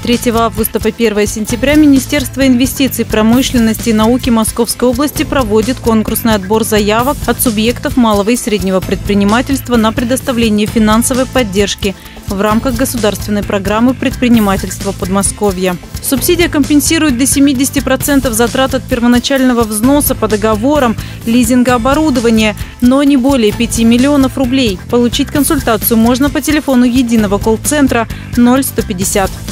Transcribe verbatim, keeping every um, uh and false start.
третьего августа по первое сентября Министерство инвестиций, промышленности и науки Московской области проводит конкурсный отбор заявок от субъектов малого и среднего предпринимательства на предоставление финансовой поддержки в рамках государственной программы предпринимательства Подмосковья. Субсидия компенсирует до семидесяти процентов затрат от первоначального взноса по договорам лизинга оборудования, но не более пяти миллионов рублей. Получить консультацию можно по телефону единого колл-центра ноль сто пятьдесят.